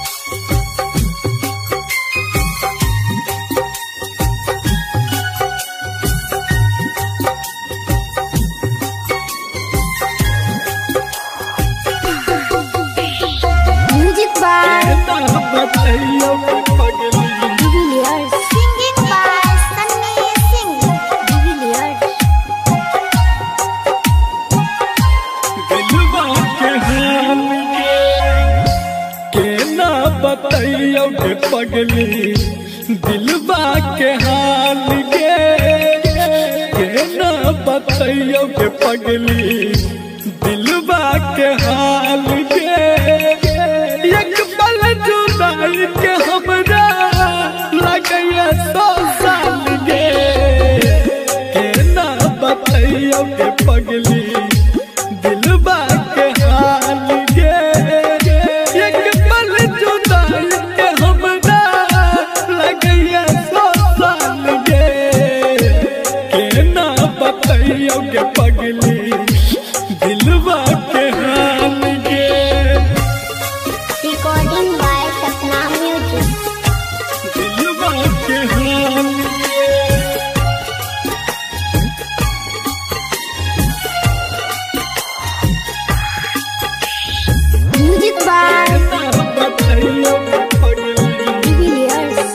पगली दिलवा के हाल के ना बताइयो के पगली दिलवा के हाल के एक पल जुदाई के हमरा लगैया 100 साल के ना बताइयो के पगली दिलवा के हाल के एक पल जुदाई के हमरा लगैया 100 साल के ना बताइयो के पगली दिलवा के हाल के। Recording by Sapna music. दिलवा के हाल के म्यूजिक बाय ना बताइयो के पगली डिविलियर्स।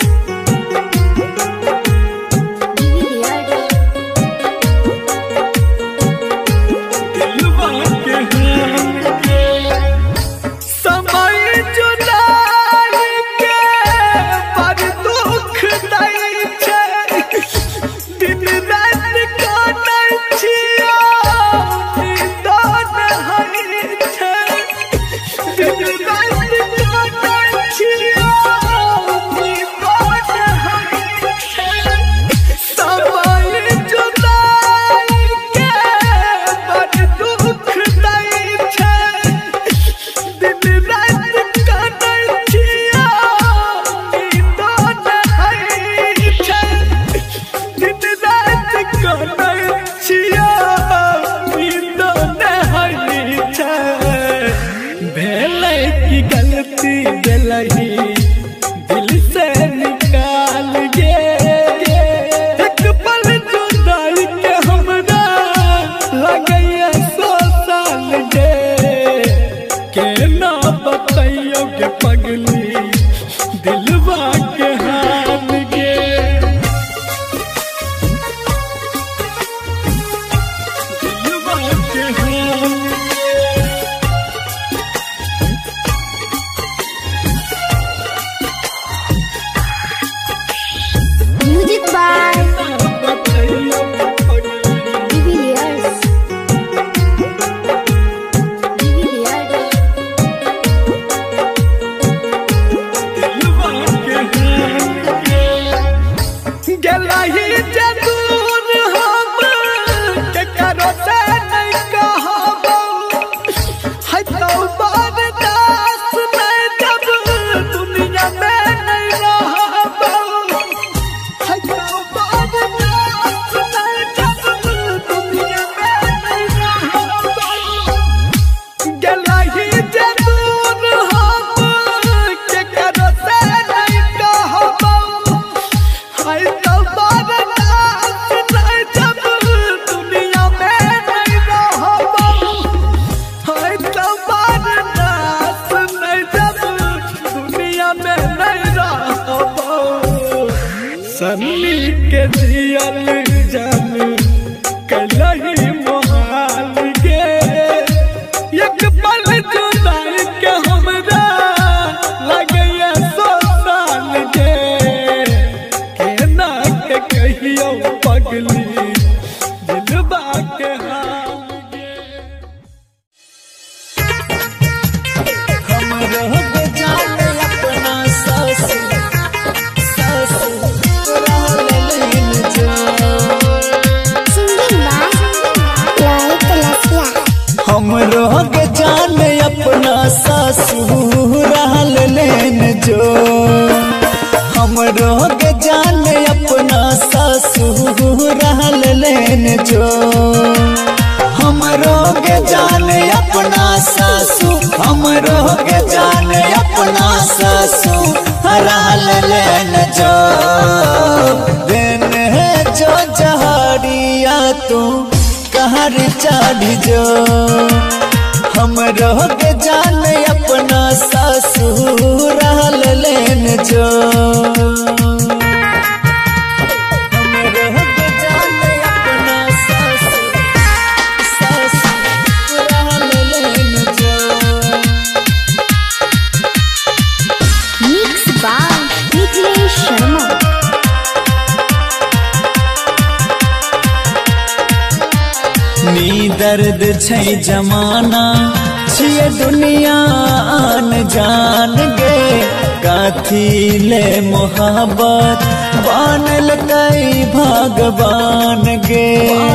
दिलवा के हाल के समय जुदाई के पर दुख दै छै दिन रात काटै छियो नींदो नहि छै दिन रात काटै छियो नींदो नहि छै समय जुदाई के पर दुख दै छै दिन रात काटै छियो नींदो नहि छै दिन रात काटै छियो नींदो नहि छै भेलै की गलती भेलही दिल से निकाल गे एक पल जुदाई के हमरा लगैया 100 साल के ना बताइयो के पगली दिलवा के हाल के। दिलवा के हाल म्यूजिक बाय ना बताइयो के पगली डिविलियर्स। दिलवा के हाल के गेलही जे दूर हम के करो से नहीं कहबो है तो बर्दाश्त नहीं जब दुनिया में नहीं रहबो है तो बर्दाश्त नहीं जब दुनिया में नहीं रहबो गेलही जे दूर हम के करो से नहीं कहबो है तो बर्दाश्त नहीं जब दुनिया में नहीं रहबो है तो बर्दाश्त नहीं जब दुनिया में नहीं रहबो सन्नी के जियल जान कलही मोहाल गे एक पल जुदाई के हमरा लगैया 100 साल के ना के कहियो पगली दिलवा के हाल के। हमरा बेजान अपना ससुर रहलन जो सिंगिंग बाय लॉय कलसिया। हमरो के जान अपना ससुर रहलन जो हमरो के जान अपना ससुर रहलन जो हमरो के जान अपना ससुर हमरो के जान अपना ससुर सासू रहल लेन जो दिन है जो जहरिया तू कहर चढ़ जो हम रोग जान अपना सासू रहल लेन जो दर्द छै जमाना छिए दुनिया आन जान गे काथी ले मोहब्बत बनल कई भगवान गे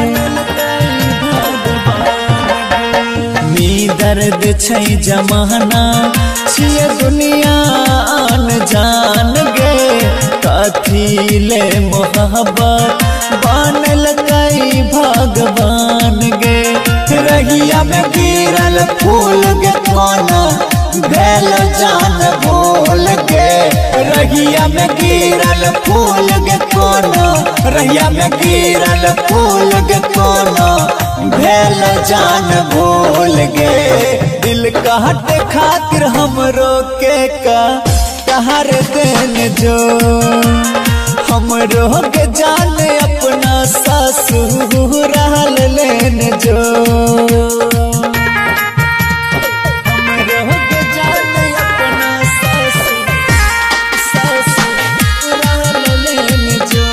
नी दर्द छै जमाना छिए दुनिया आन जान गे काथी ले मोहब्बत बनल कई भगवान गे रहिया में गिरल फूल गे कोना भेल जान भूल गे रहिया में गिरल फूल गे कोना रहिया में गिरल फूल गे कोना भेल जान भूल गे दिल काटे खातिर हमरो के का कहर देन जो हम रोग जान अपना सासू रहल लेन जो हम रोग जान अपना सासू रहल लेन जो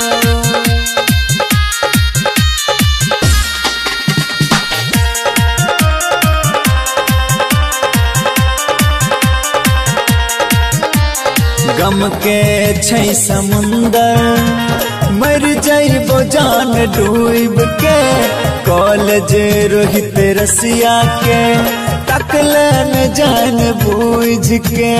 गम के छै समुंदर मर जाइबो जान डूब के कॉलेज रोहित रसिया के तकलन जान बूझ के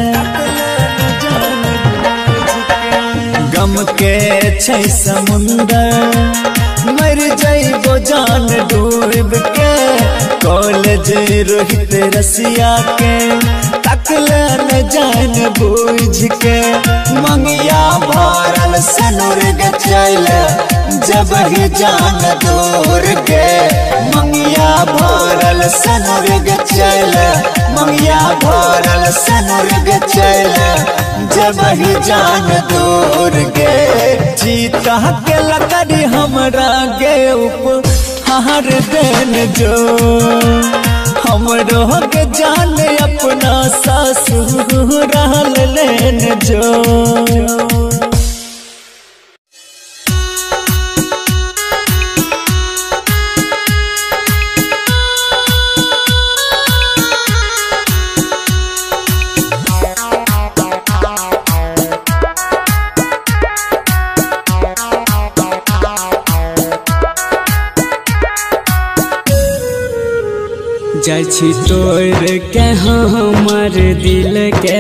गम के छै समुंदर मर जाइबो जान डूब के कॉलेज रोहित रसिया के तकलन जान बूझ के मंगिया भरल सनुर गे चल जब ही जान दूर गे मंगिया भरल सनुर गे चल मंगिया भरल सनुर गे चल जब ही जान दूर गे चीता के लकड़ी हमरा गे उपहार देन जो हम रोग जान अपना सासू रहल लेन जो जाइ छी तोड़ के हमर दिल के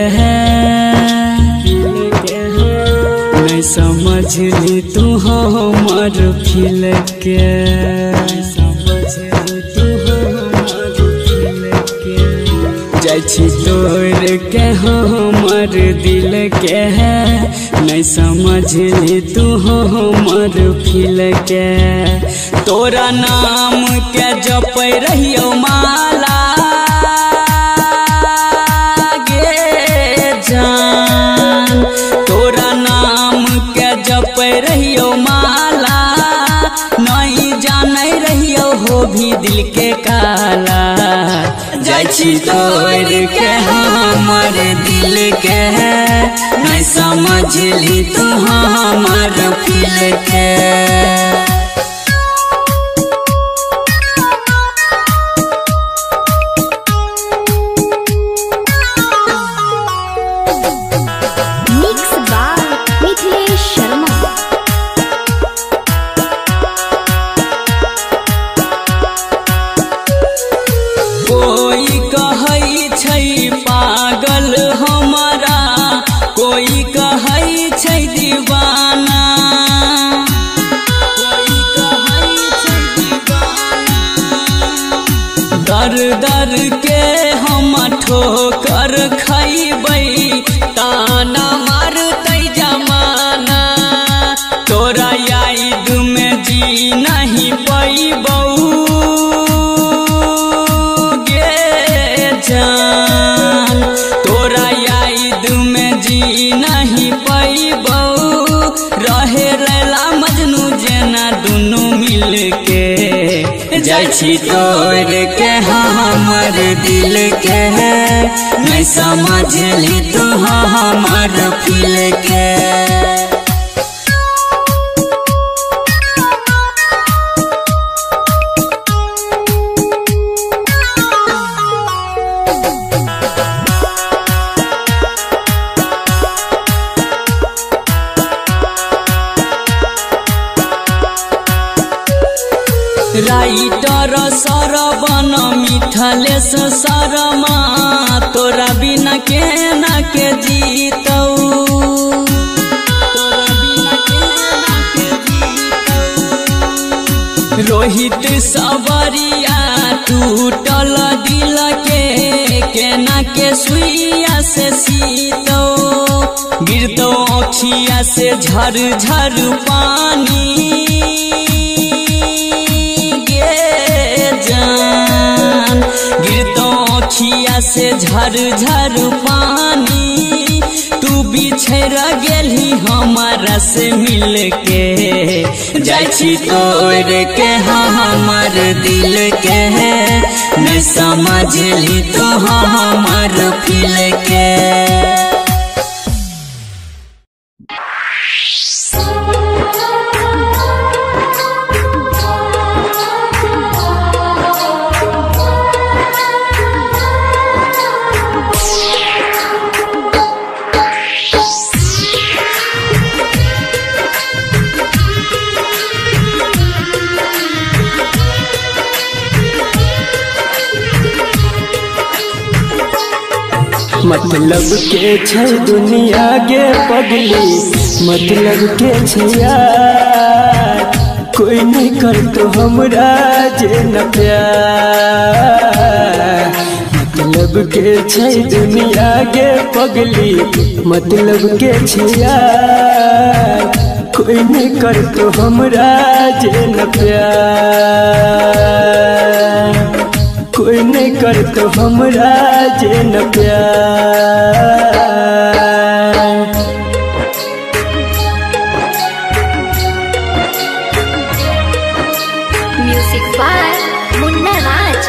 नहीं समझली तू हमर फील के जाइ छी तोड़ के हमर दिल के नहीं समझली तू हमर फील के तोरा नाम के जप रहियो माला गे जान तोरा नाम के जप रहियो माला नहीं जाने रहियो हो भी दिल के काला जाइ छी तोड़ के हमर दिल के नहीं समझली तू हमर फील के दर के हम ठोकर खैबै ता छी तोड़ के हमर दिल के नहीं समझली तू हमर फील के। राइटर सरवन मिथलेश शर्मा तोरा बिना केना के जीतौ, तोरा बिना केना के जीतौ। रोहित सवरिया टूटल दिल के केना के सुइया से सीतौ, गिरतौ अखिया से झर झर पानी जान, गिरतो अखिया से झर झर पानी। तू बिछड़ गेली हमारा से मिल के जाय छी तोड़ के हमर दिल के नहीं समझली तू हमर फील के। मतलब के छै दुनिया गे पगली, मतलब के छै यार कोई नहीं कर तो हमरा जे न प्यार। मतलब के छै दुनिया गे पगली, मतलब के छै यार कोई नहीं कर तो हमरा जे न प्यार, कोई नहीं कर तो हमरा जे न प्यार। Music by Munna Raj.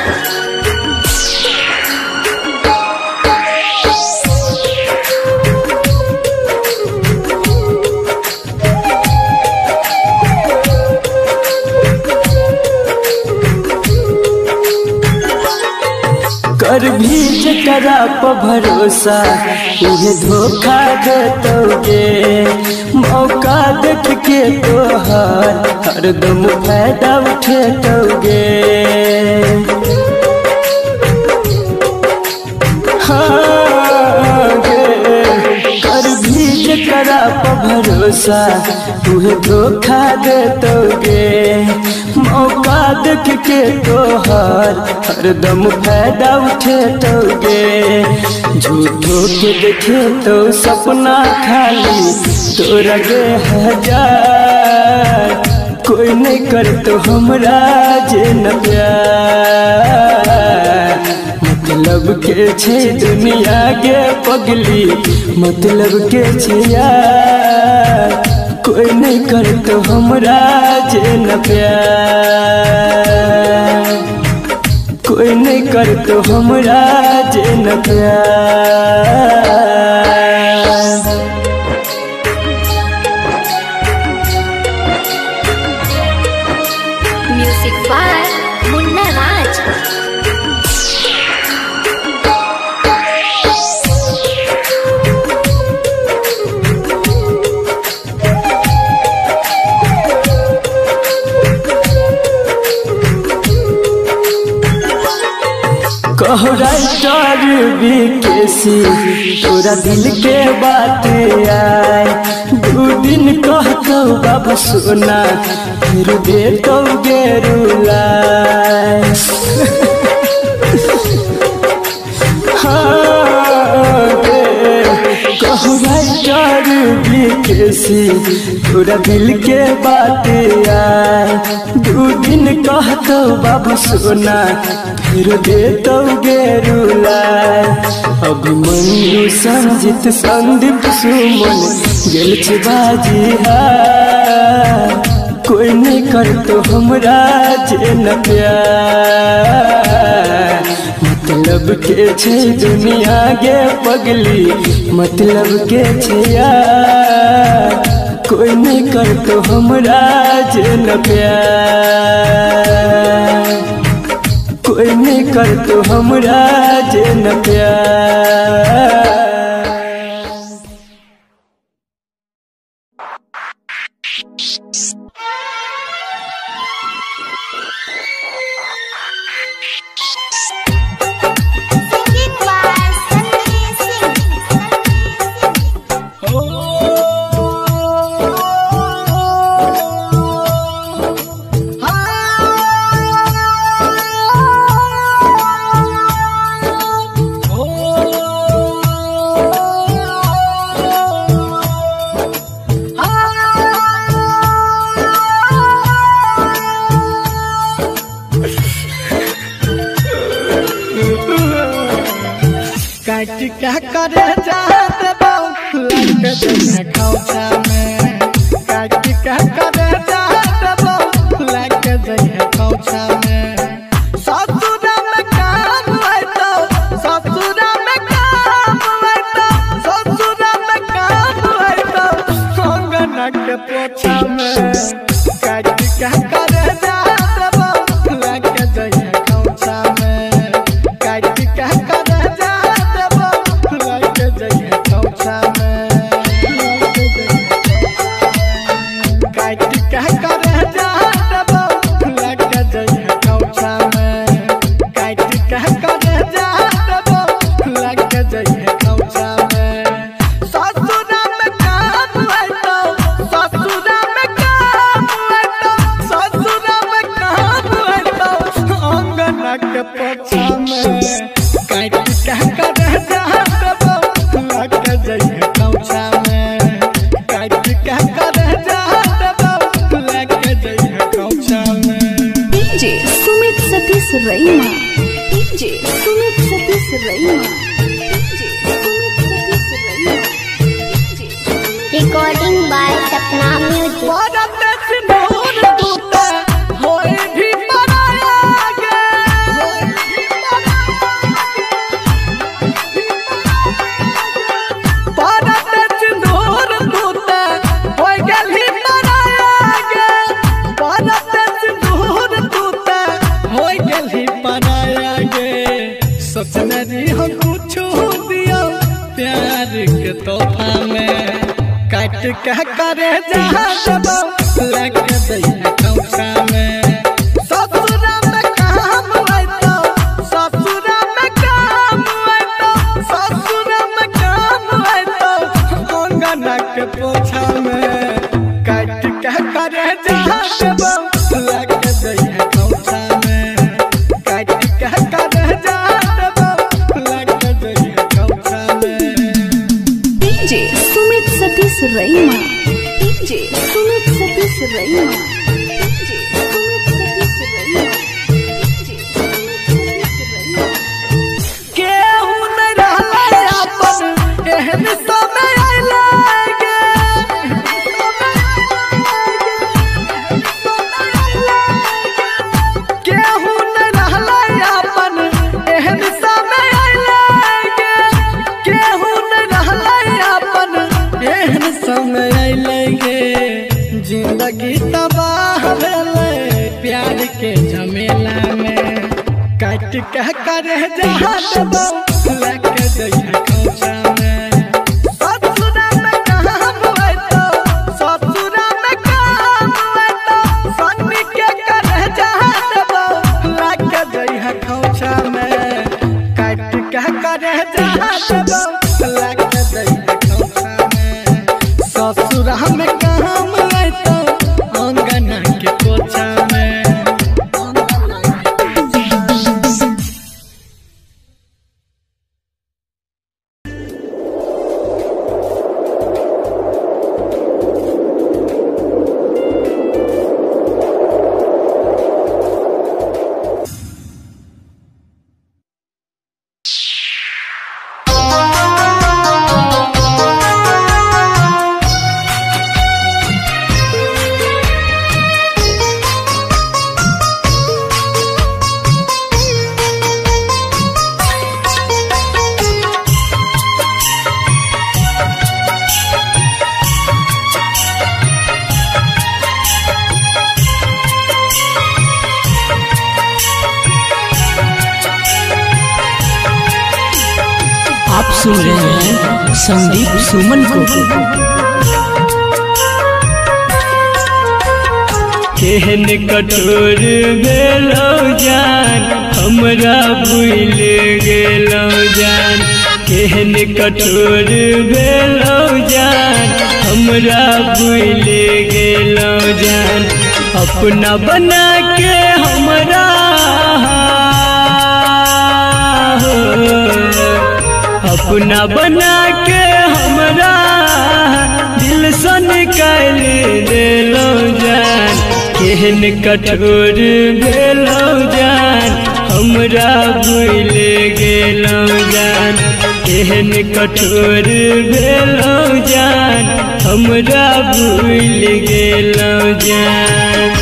कर भी जकरा पर भरोसा उहे धोखा देतोगे, मौका देख के तोहार हरदम फायदा उठेतोगे। हाँ गे कर भी जकरा पर भरोसा उहे धोखा देतोगे, मौका देख के तोहार हरदम फायदा उठेतोगे। झूठो के देखे तो सपना खाली तोरा गे हजार कोई नहीं कर तो हमरा जे न प्यार। मतलब के छै दुनिया गे पगली, मतलब के छै यार कोई नहीं कर तो हमरा जे न प्यार, कोई नहीं कर तो हमरा जे न प्यार। Music by Munna Raj. कहो राइटर बीकेसी पूरा दिल के बात आए, दू दिन कहतो बाबू सोना फिर देतो गेरुलाए। कहो राइटर बीकेसी पूरा दिल के बात आए, दू दिन कहतो बाबू सोना फिर देतो गेरुलाए। अभिमन्यु संजित संदीप सुमन गेल छै बाजी हार कोई नहीं कर तो हमरा जे न प्यार मतलब के छे दुनिया गे पगली मतलब के छे यार कोई नहीं कर तो हमरा जे न प्यार कोई नहीं कर तो हमरा जे न प्यार क्या करे जाते लग जइहे खौचा में क्या करे जाते लग जइहे खौचा में ससुर में काम तो ससुर में काम तो ससुर में काम तो अंगन के पोछा में क्या करे जाते लग जइहे खौचा में क्या करे रईमा डीजे सुमित सतीश रईमा रिकॉर्डिंग बाय सपना म्यूजिक तोहफा में काट के करे जहां लग जइहे खौचा में ससुर में काम तो ससुर में काम तो ससुर में काम तो अंगन के पोछा में काट के करे जहां लग जइहे खौचा में काट के करे जहां लग जइहे खौचा में सुमित सतीश रईमा डीजे सुमित सतीश रईमा केहू नहीं रहले अपन एहन समय आइले केहू नहीं रहले अपन एहन समय आइले केहू नहीं रहले अपन एहन समय आइले जिंदगी तबाह भेले प्यार के झमेला में काट के करे जहां लग जइहे खौचा में ससुर में काम तो ससुर में काम तो सन्नी के करे जहां लग जइहे खौचा में काट के करे जहां लग जइहे खौचा में ससुर में काम तो अंगन के पोछा में सुन रहे हैं संदीप सुमन को। केहन कठोर भेलो जान हमरा भूल गेलो जान, केहन कठोर भेलो जान हमरा भूल गेलो जान, अपना बना के हमरा अपना बना के हमरा दिल से निकाल देलो जान, केहन कठोर भेलो जान हमरा भूल गेलो जान, केहन कठोर भेलो जान हमरा भूल गेलो जान।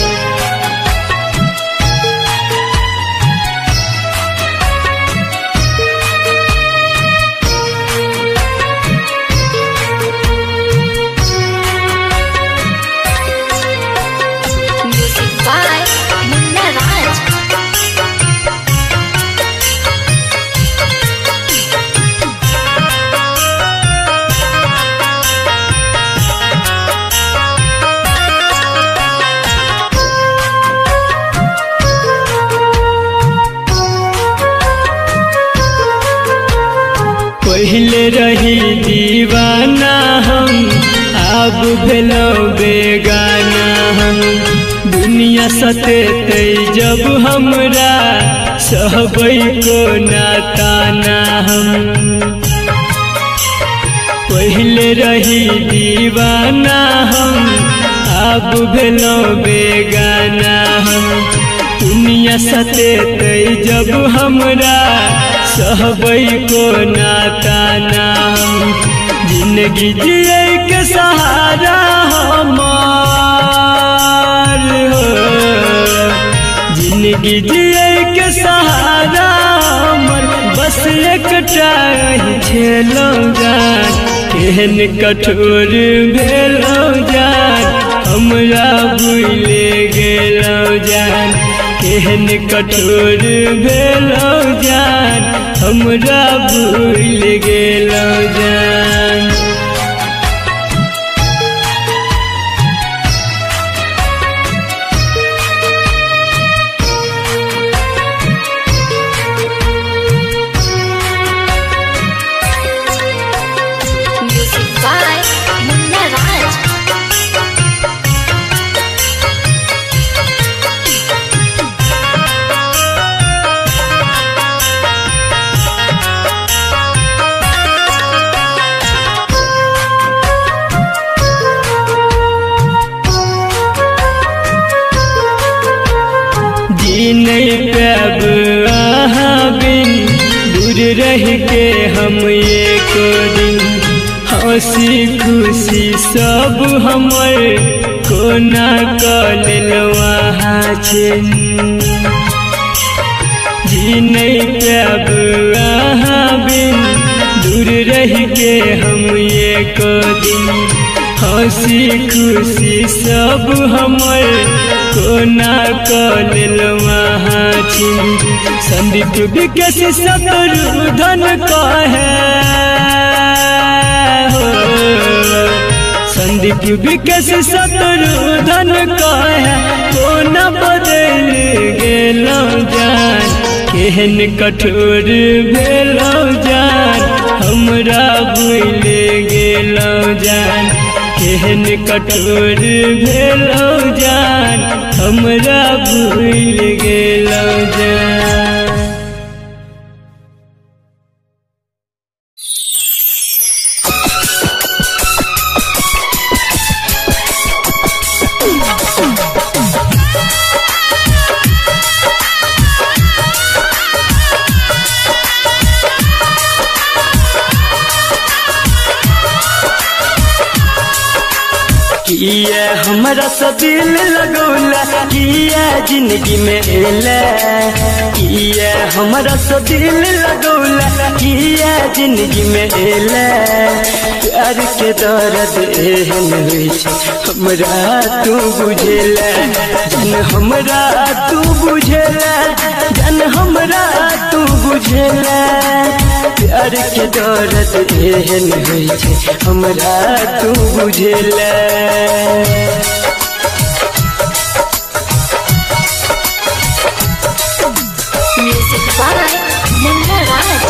पहले रही दीवाना हम अब भेलो बेगाना हम, दुनिया सतेते जब हमरा सहबै को नाताना हम। पहले रही दीवाना हम अब भेलो बेगाना हम, दुनिया सतेते जब हमरा सहबै को नाताना हम। जिंदगी जिए के सहारा हमार हो, जिंदगी जिए के सहारा हमर बस एकटा छेलो जान, केहन कठोर भेलो जान हमरा भूल गेलो जान, केहन कठोर भेलो जान हमरा भूल गेलो जान। नहीं पाब अहाँ बिन दूर रह के हम एक दिन, हंसी खुशी सब हमर कोना कऽ लेलो अहाँ छिन। जी नहीं पाब अहाँ बिन दूर रह के हम एक दिन, हंसी खुशी सब हमर कोना कऽ लेलो अहाँ छिन। संदीप विकास शत्रुधन कहे हो, संदीप विकास शत्रुधन कहे कोना बदल गेलो जान, केहन कठोर भेलो जान हमरा भूल गेलो जान, केहन कठोर भेलो जान हमरा भूल गेलो जान। किया हमरा से दिल लगौला, किया जिंदगी में एला, किया हमरा से दिल लगौला, किया जिंदगी में एला। प्यार के दर्द एहन होइ छै हमरा तू बुझेला, जन हमरा तू बुझेला, जन हमरा तू बुझेला। प्यार के दर्द एहन होइ छै हमरा तू बुझेला Music by Munna Raj.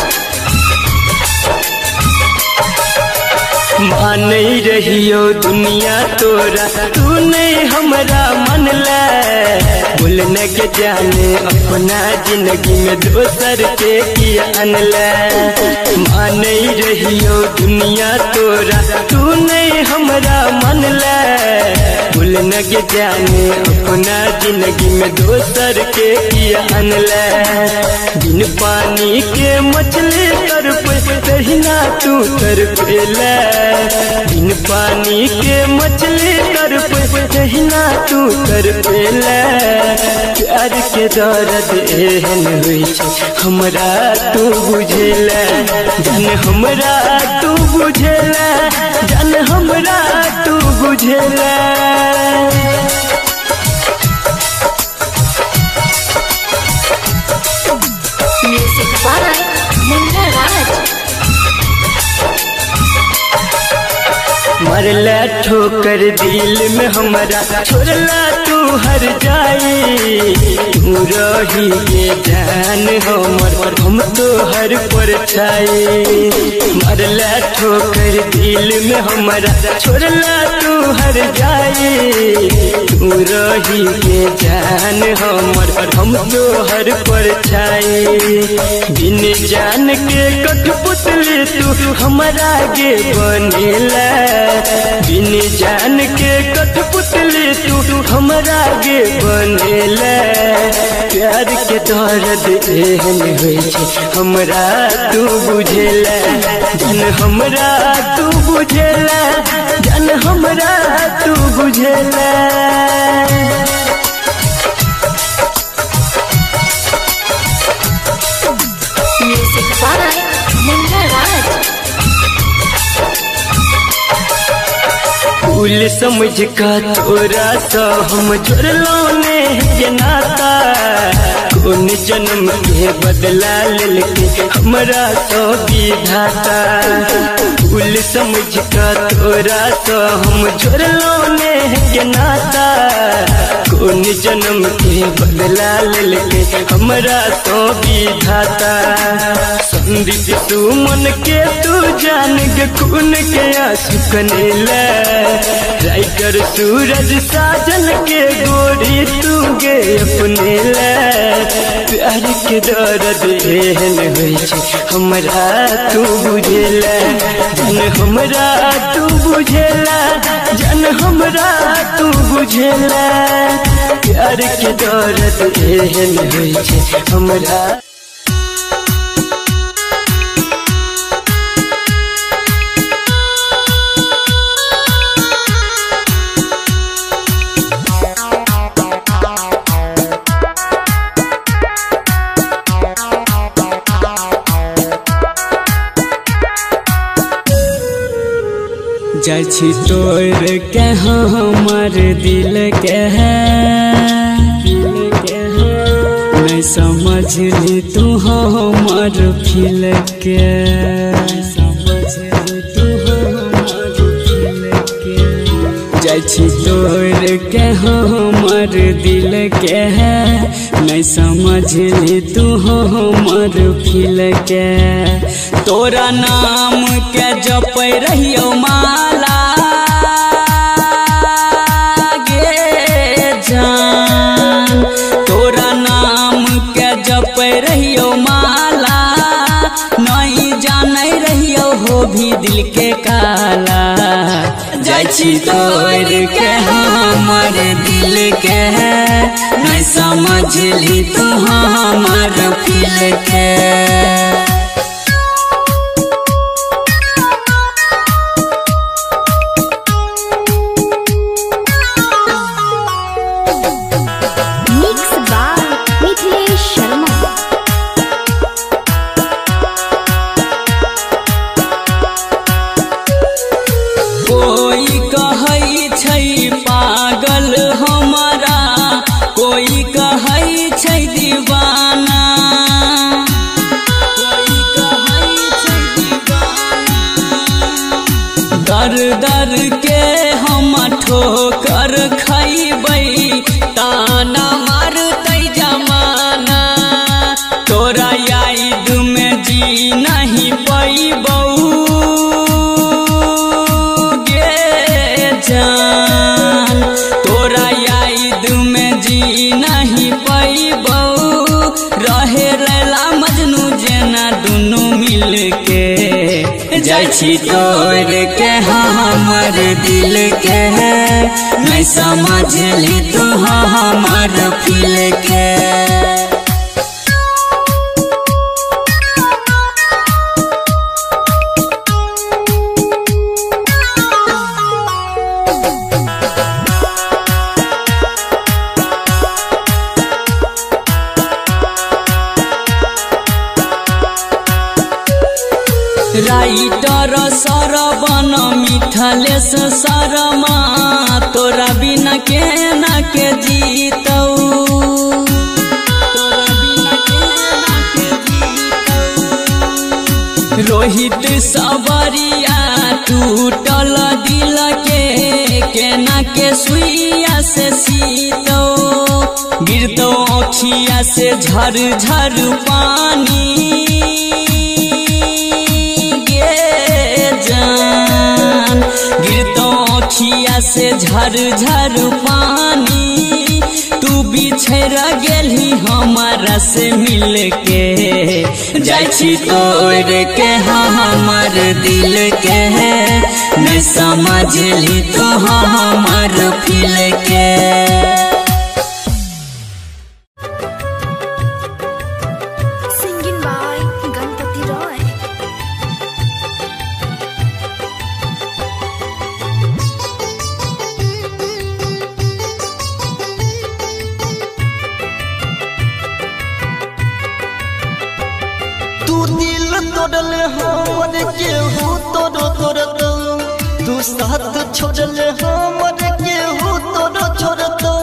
मानै रहियो दुनिया तोरा तू नहीं हमरा मनला बोलने के जाने अपना जिंदगी में दोसर के किया अनला मानै रहियो दुनिया तोरा तू नहीं हमरा मनला बोलने के जाने अपना जिंदगी में दोसर के किया अनला बिन पानी के मछली तरफ तहिना तू तरपेला बिन पानी के मछली तरफ तहिना तू तरपेला प्यार के दर्द एहन होइ छै हमरा तू बुझेला जन हमरा तू बुझेला जन हमरा तू बुझेला Music by Munna Raj. मरला ठोकर दिल में हमरा छोड़ला तू हर जाई तू रही के जान हमर हम तो हर परछाई मरला ठोकर दिल में हमरा छोड़ला तू हर जाई तू रही के जान हमर हम तो हर परछाई बिन जान के कठपुतली तू हमरा गे बनेला बिन जान के कठपुतली तू हमरा गे बनेला प्यार के दर्द एहन होइ छै हमरा तू बुझेला जन हमरा तू बुझेला जन हमरा तू बुझेला Music by Munna Raj. फूल समझ का तोरा सा हम जोड़लो ने के नाता कौन जन्म के बदला लेके हमरा तो विधाता फूल समझ का तोरा सा हम जोड़लो ने के नाता कौन जन्म के बदला लेके हमरा तो विधाता संदीप तू मन के तू जान के खून के आंसू कनेला राइटर सूरज साजन के गोरी तू गे अपने ला प्यार के दर्द एहन होइ छै हमरा तू बुझेला जन हमरा तू बुझेला जन हमरा तू बुझेला प्यार के दर्द एहन होइ छै हमरा जाइ छी तोड़ के हमर दिल के नहीं समझली तू हमर फील के जाइ छी तोड़ के हमर दिल के नहीं समझली तू हमर फील के तोरा नाम के जपै रहियो माला गे जान तोरा नाम के जपै रहियो माला नहीं जानै रहियो हो भी दिल के काला जाइ छी तोड़ के हमर दिल के नहीं समझली तू हमर फील के दर दर के हम ठोकर खैबै ताना मारतै जमाना तोरा याद में जी नहीं पैबौ गे जान तोरा याद में जी नहीं पैबौ रहे लैला मजनू जेना दुनू मिल के जाइ छी तोड़ के हमर दिल के नहीं समझली तू हमर फील के राइटर सरवन मिथलेश शर्मा तोरा बिना केना के जीतौ तोरा बिना केना के जीतौ रोहित सबरिया टूटल दिल के केना के सुइया से सीतौ गिरतौ अखिया से झर झर पानी जान गिरतो अखिया से झर झर पानी तू बिछड़ गेली हमारा से मिल के जाइ छी तोड़ के हमर दिल के नहीं समझली तू हमर फील के Singing by Ganpati Roy. तू दिल तोड़ल हमर केहू तोड़ तोड़ दो तू साथ छोड़ल हमर केहू तोड़ छोड़ दो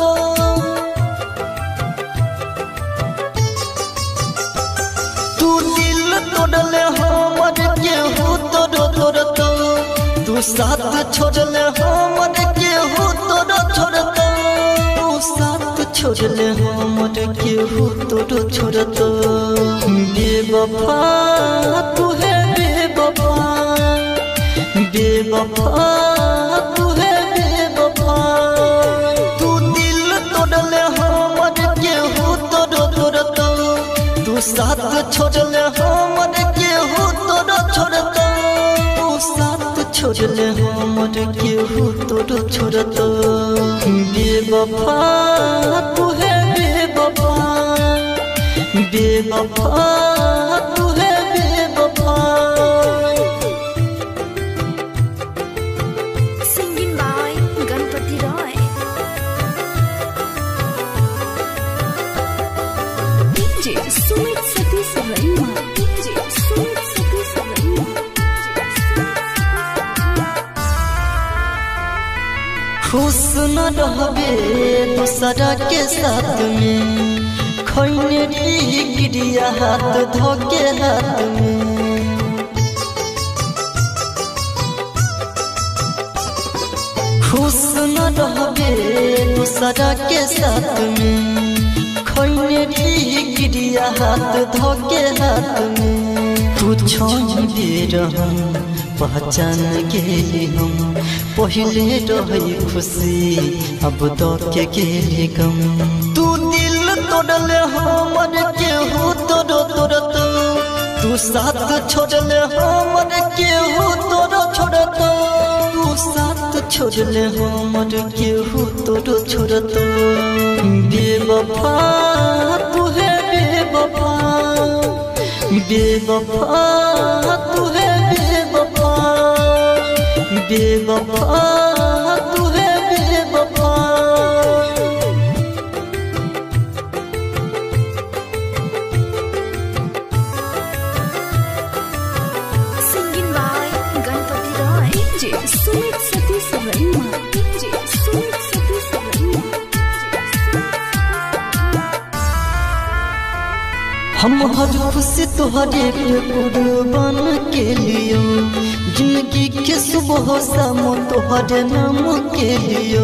तू दिल तोड़ल हमर केहू तोड़ तोड़ दो तू साथ छोड़ल हमर केहू तोड़ छोड़ दो तू साथ छोड़ल हमर केहू तोड़ छोड़ दो बेवफा तू है बेवफा बेवफा तू है बेवफा तू दिल तोड़ल हमर केहू तोड़ तोड़ दो तू साथ छोड़ल हमर केहू तोड़ छोड़ दो तू साथ छोड़ल हमर केहू तोड़ छोड़ दो बेवफा तू है बेवफा बेवफा तू है बेवफा Singing by Ganpati Roy. DJ Sumit Satish Raima. DJ Sumit Satish Raima. खुश न रहबे दूसरा के साथ में खैने गिरिया हाथ धोके हाथ में खुश न रहबे दूसरा के साथ में खैने गिरिया हाथ धोके हाथ में तू छोड़ दे रहम पहचान गेली हम पहले रही खुशी अब तो के गेली गम तू दिल तोड़ल हमर केहू तोड़ तोड़ दो तू साथ छोड़ल हमर केहू तोड़ छोड़ दो तू साथ छोड़ल हमर केहू तोड़ छोड़ दो बेवफा तू है बेवफा बेवफा तू है बेवफा बेवफा तू है बेवफा Singing by Ganpati Roy. DJ Sumit Satish Raima. DJ Sumit Satish Raima. हम हर खुशी तुहरे पे कुर्बान के लियो जिंदगी के सुबह शाम तोहरे नाम के लियो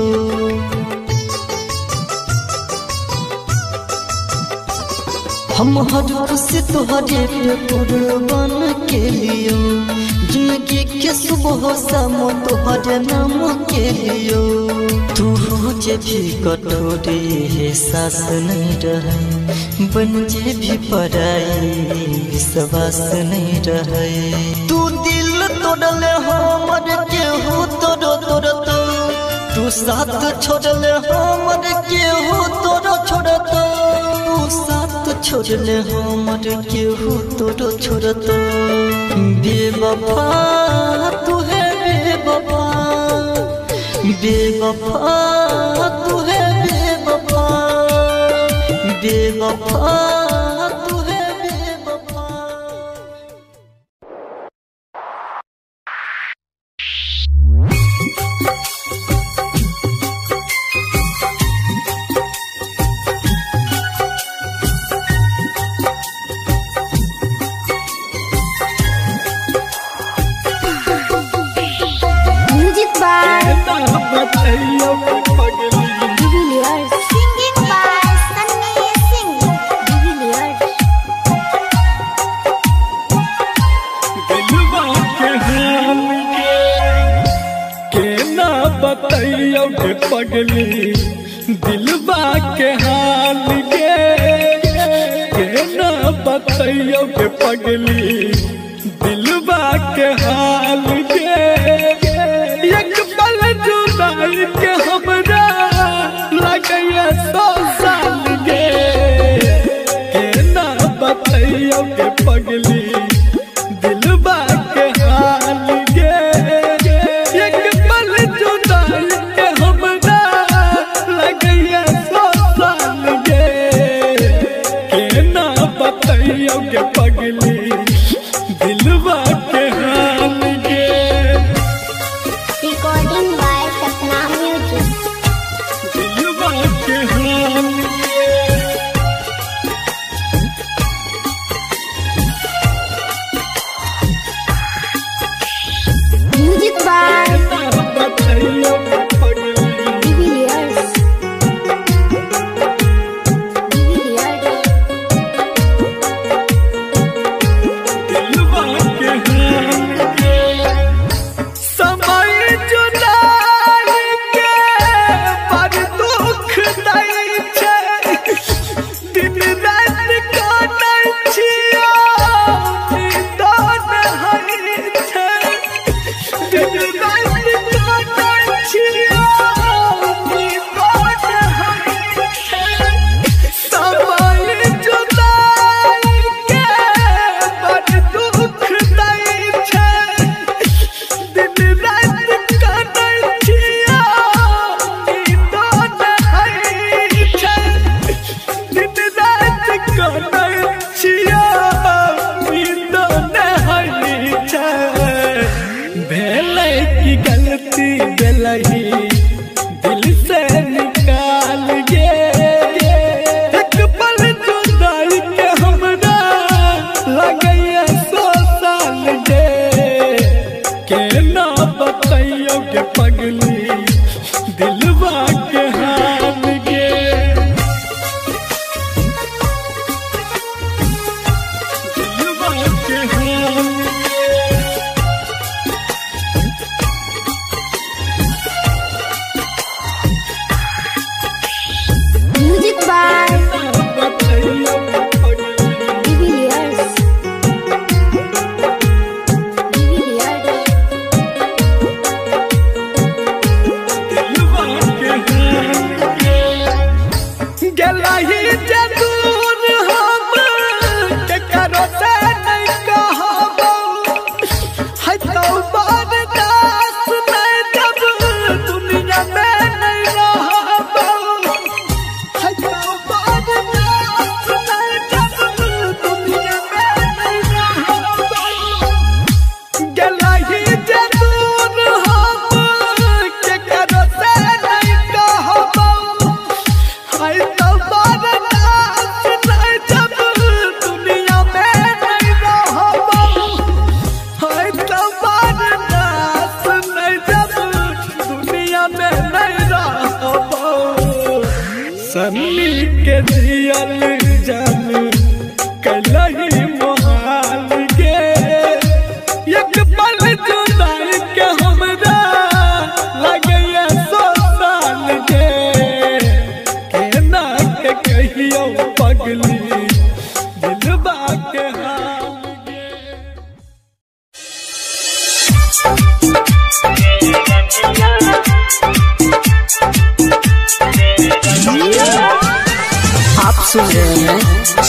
हम हर खुशी तोहरे पे कुर्बान के लियो जिंदगी के सुबह शाम तोहरे नाम के लियो तू जे भी कठोरे है सास नहीं रहे बन जे भी पराई विश्वास नहीं रहे तू दिल तोड़ले हमर के हो तोड़ तोड़ तो तू साथ छोड़ले हमर के हो तोड़ छोड़ तो तू साथ छोड़ले हमर के हो तोड़ छोड़ तो बेवफा तू है बेवफा बेवफा तू है बेवफा बेवफा तू है बेवफा music by Devilliers singing by Sunny Singh Devilliers बताइयो के पगली दिलवा के हाल के ना बताइयो के पगली दिलवा के हाल के एक पल जुदाई के हमरा लगे 100 साल के ना बताइयो के पगली दिलवा के हाल के एक पल जुदाई के हमरा लगे 100 साल के ना बताइयो के पगली दिलवा के हाल के रिकॉर्डिंग बाय सपना म्यूजिक दिलवा के हाल के म्यूजिक बाय बताइयो के पगली डिविलियर्स दिलवा के हाल के समय जुदाई के बड़ दुख दै छै दिन रात काटै छियो निदान है छै दिन रात काटै छियो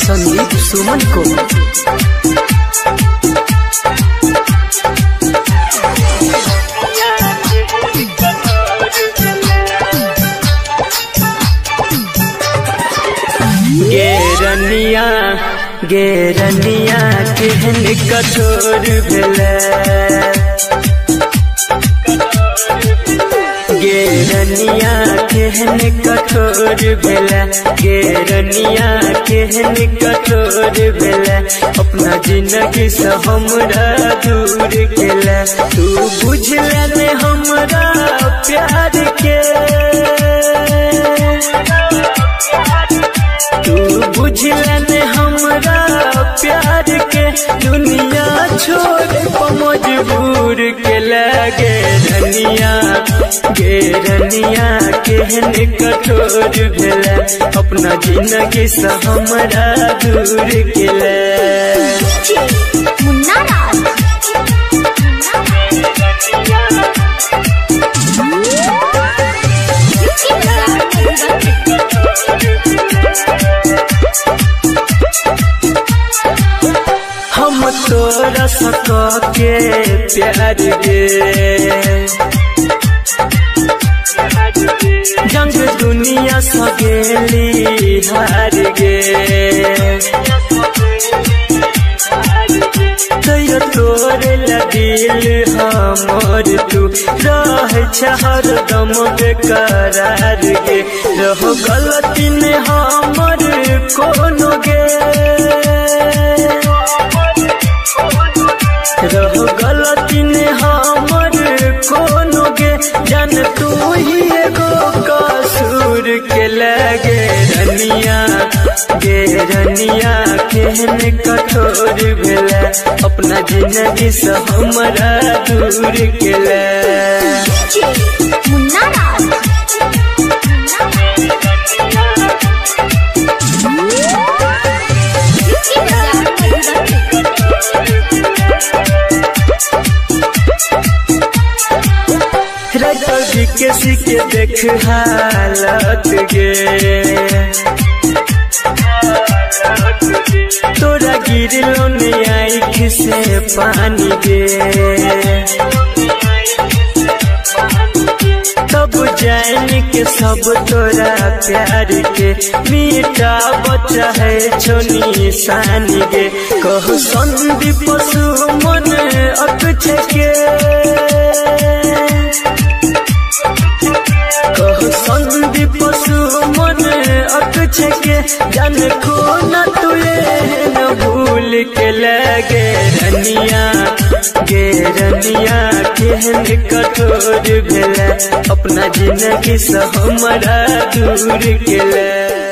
संदीप सुमन को। गेरनिया केहन कठोर भेलै, गेरनिया केहन कठोर भेलै, गेरनिया केहन कठोर भेलै, अपना जिंदगी से हमरा दूर केलै। तू बुझले ने हमरा प्यार के, तू बुझले ने हमरा प्यार के, दुनिया छोड़ मजबूर के लगे रनिया। गेरनिया केहन कठोर भेलै, अपना जिंदगी से हमरा दूर केलै। मुन्ना राज हम तोरा सको के प्यार गे, जंग दुनिया सगेली हार गे, तैयो तोरे दिल हमर तू रह हरदम बेकरार गे। रहो गलती ने हमर कोनो गे, रहो गलती ने हमर कोनो गे, जान तू ही एगो कसूर के लगे रनिया। गेरनिया केहन कठोर भेलै, अपना जिंदगी से हमरा दूर केलै। मुन्ना राज किसी के देख हालत गे, तोरा गिरलो ने आँख से पानी गे, तब जान के सब तोरा प्यार के मीठा बच्चा है छोनी सानी गे। कहो संदीप सुमन अक्षय के, कहो संदीप सुमन अक्षय के, जान को न तुए न भूल के लगे रनिया। गेरनिया केहन कठोर भेलै, अपना जिंदगी से हमरा दूर केलै।